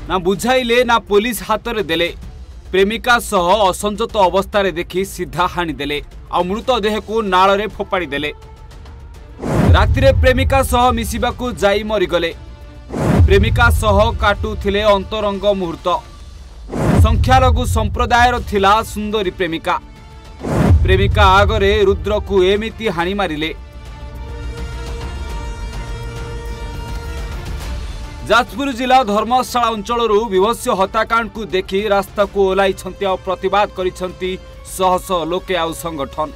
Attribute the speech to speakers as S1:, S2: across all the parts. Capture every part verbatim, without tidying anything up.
S1: ना बुझाइले ना पुलिस हाथ में देले। प्रेमिका सह असंजत अवस्था देखि सीधा हाणीदेले आ मृतदेह को नाल फोपाड़ी देले। रातिरे प्रेमिका सह मिसिबाकू जाई मरीगले। प्रेमिका सह काटुथिले अंतरंग मुहूर्त। संख्यालघु संप्रदायर थिला सुंदरी प्रेमिका। प्रेमिका आगरे रुद्र को एमिति हाणी मारिले। जाजपुर जिला धर्मशाला अंचल विभत्स हत्याकांड को देखि रास्ता को ओह्लाई प्रतिवाद करिसेंती शह शह लोके आउ संगठन।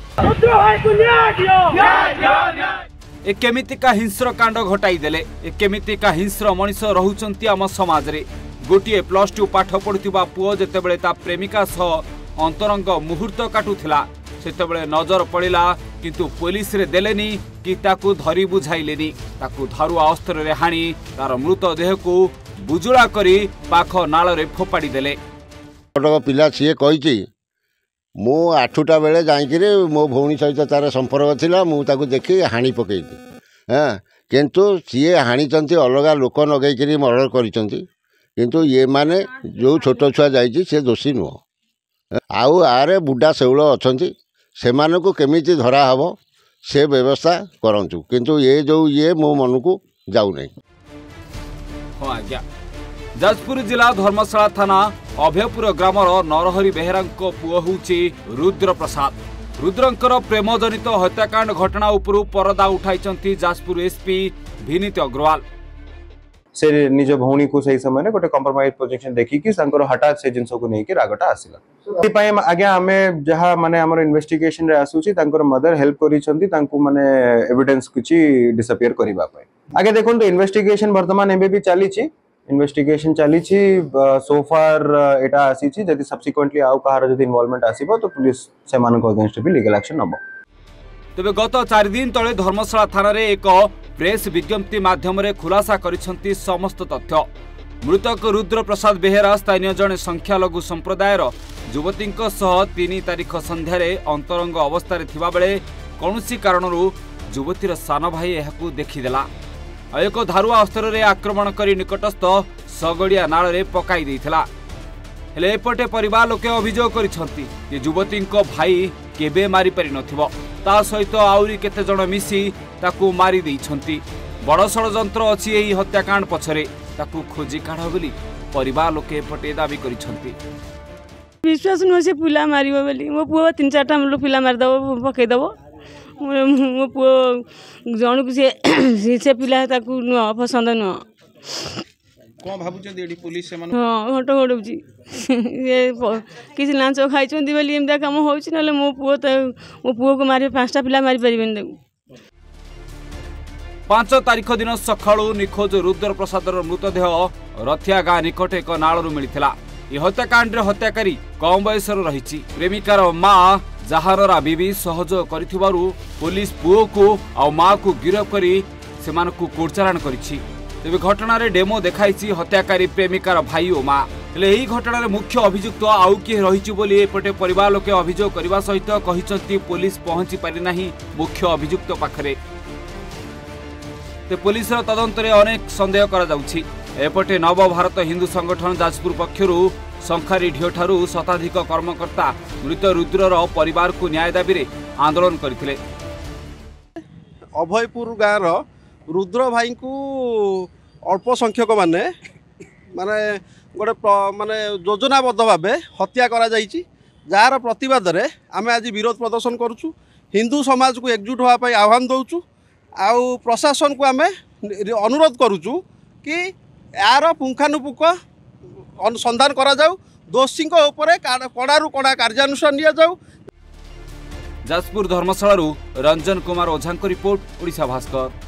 S1: ए केमितिका हिंस्र कांड घटाई देले। ए केमितिका हिंस्र मनीष रहुचंती आम समाज रे। गोटे प्लस टू पाठ पढ़ुवा पुओ जेतेबेले ता प्रेमिका सह अंतरंग मुहूर्त काटुथिला सेतेबेले नजर पड़िला किंतु पुलिस रे देलेनी कि ताकू धरी बुझाइलेनी। ताकू धारुआ अस्त्र रे हाणी तार मृतदेह को बुजुला करी पाख नाल रे फोपाड़ी देले।
S2: पिला सीए कहिछि मु आठटा बेले जाइकिरे मो भौणी सहित तार संपर्क थिला मु ताकू देखि हाणी पकेइति। हां किंतु सीए हाणीचंती अलगा लोक नगैकिरी मर्डर करिसंती किंतु ये माने जो छोट छुआ जाइछि से दोषी नुह। आउ आरे बुढ़ा शौल अछंती सेमानकु को केमिति धरा हबो से व्यवस्था करंतु किंतु ये जो ये मो मन को जाउ नै।
S1: हां आज्ञा जाजपुर जिला धर्मशाला थाना अभयपुर ग्रामर नरहरि बेहेरांको पुओ होउछि रुद्र प्रसाद। रुद्रंकर प्रेम जनित हत्याकांड घटना उपरु परदा उठाइचंती जाजपुर एसपी विनीत अग्रवाल।
S3: से निज भौणी को सही समय गोटे कंप्रोमाइज पोजिशन देखिकी हठात से जिनस को लेकिन रागटा आसला। आज्ञा आम जहाँ माने आमर इन्वेस्टिगेशन रे आसुची तांकर मदर हेल्प करिसंती तांको माने एविडेंस किछि डिसअपियर करबा पय। आगे देखो तो इन्वेस्टिगेशन वर्तमान एबे भी चलीछि। इन्वेस्टिगेशन चलीछि सो फार एटा आसीछि जदि सब्सिक्वेंटली आउ कहार जदि इन्वॉल्वमेंट आसीबो तो पुलिस से मानको अगेंस्ट भी लीगल एक्शन नबो।
S1: तबे गत चार दिन तले धर्मशाला थाना रे एक प्रेस विज्ञप्ति माध्यम रे खुलासा करिसंती समस्त तथ्य। मृतक रुद्र प्रसाद बेहेरा स्थानीय जने संख्यालघु संप्रदायर युवतींक सह तीन तारीख संध्यार अंतरंग अवस्था रे थिबा बेले कौनसी कारणरू युवतीर सान भाई एहाकू देखिदेला। एक धारुआ अस्त्र रे आक्रमण करी निकटस्थ सगड़िया नाल रे पकाई देइथिला। हेले एपटे परिवार लोके अभियोग करिसंती जे युवतींक भाई केबे मारी पारि नथिबो ता सहित आउरी केते जण मिसी ताकू मारी देइछंती। बड़ षड़यंत्र अछि एही हत्याकांड पछरे ताकू खोजी काढ बोली परिवार लोके एपटे दाबी करिसंती।
S4: विश्वास न से पिला मारिबो बोली मो पुओ तीन चारटा हम पिला मार दबो पकई दबो मो पुओ जण को से से पिला ताकू न पसंद न
S5: कोन भाबुछ देडी पुलिस से मन
S4: हां हट हटुची ये किसी लांच खाइछंती बोली एमदा काम होउची नले मो पुओ त मो पुओ को मारे पांचटा पिला मारी परिबेन देऊ।
S1: पांच तारीख दिन सकाळू निखोज रुद्र प्रसादर मृतदेह रथिया गाँ निकट एक नालू मिलता। यह हत्याकांड हत्याकारी कम बयस रही। प्रेमिकार माँ जहानरा बीबी सहयोग करिथिबारु पुलिस पुओ को आ माँ को गिरफ्त करी सेमानकु कोर्टचालाण करिछि। तेबे घटना रे डेमो देखाइछि हत्याकारी प्रेमिकार भाई और माँ। हेले एही घटना रे मुख्य अभियुक्त आउ किए रहिछि बोली एपटे परिवार लोके अभियोग करबा सहित कहिसंती पुलिस पहुंची पारि नाही मुख्य अभियुक्त पाखरे। ते पुलिस तदंत रे अनेक संदेह करा जाउछि। एपटे नव भारत हिंदू संगठन जाजपुर पक्षरु संखारी ढियो ठारू शताधिक कर्मकर्ता मृत रुद्रर परिवार को न्याय दाबी रे आंदोलन करथिले।
S5: अभयपुर गाँव रुद्र भाई को अल्प संख्यक माने माने गोटे माने योजनाबद्ध भाव हत्या करा जाइछि। जार प्रतिवाद रे आमे आज विरोध प्रदर्शन करूछु। हिंदू समाज को एकजुट होआ पई आह्वान दउछु। आउ प्रशासन को आमे अनुरोध करूछु कि यार पुंखानुपुंख अनुसंधान करा जाऊ। दोषी उपरे कड़ारू कड़ा कार्यानुष्ठान निया जाऊ।
S1: जाजपुर धर्मशाला रंजन कुमार ओझा रिपोर्ट ओडिशा भास्कर।